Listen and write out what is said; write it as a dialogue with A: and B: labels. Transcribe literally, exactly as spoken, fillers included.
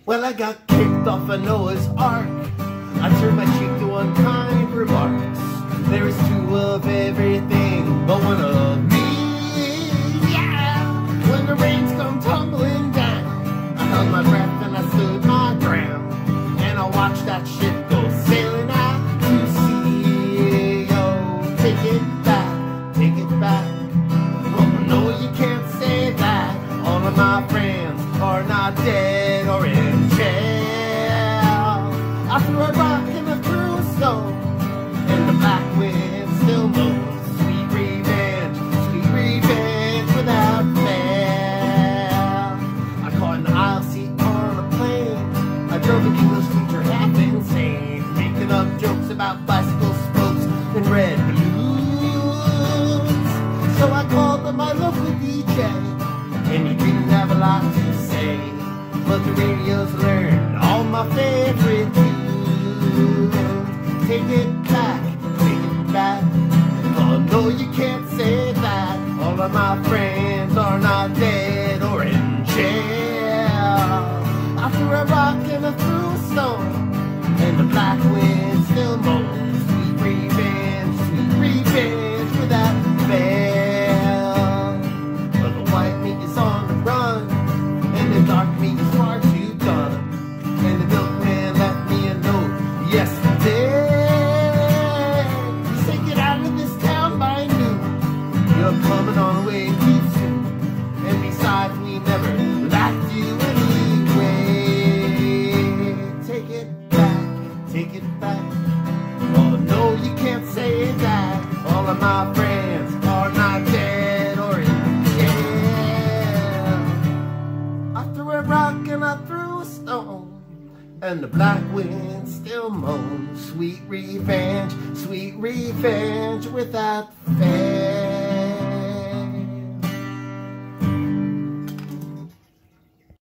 A: Well, I got kicked off of Noah's Ark. I turned my cheek to unkind remarks. There is two of everything, but one of me. Yeah! When the rains come tumbling down, I held my breath and I stood my ground. And I watched that ship go sailing out to sea. Oh, take it back, take it back. Oh, no, you can't say that. All of my friends are not dead or in jail. I threw a rock and I threw a stone, and the black wind still blows. Sweet revenge, sweet revenge without fail. I caught an aisle seat on a plane. I drove an English teacher half insane, making up jokes about bicycle spokes and red balloons. So I called up my local D J, and he didn't have a lot to say, but the radio's learned all my favorite tunes. Take it back, take it back. Oh no, you can't say that. All of my friends are not dead or in jail. I threw a rock and I threw a stone, and the black wind still moans. Sweet revenge, sweet revenge without fail. But the white meat is on the run, and the dark meat is far too done. And the milkman left me a note yesterday. He said, get out of this town by noon. You're coming on way too soon. And besides, we never liked you anyway. Take it back, take it back. Oh no, you can't say that. All of my friends are not dead or in jail. I threw a rock and I threw a stone, and the black wind still moans. Sweet revenge, sweet revenge without fail.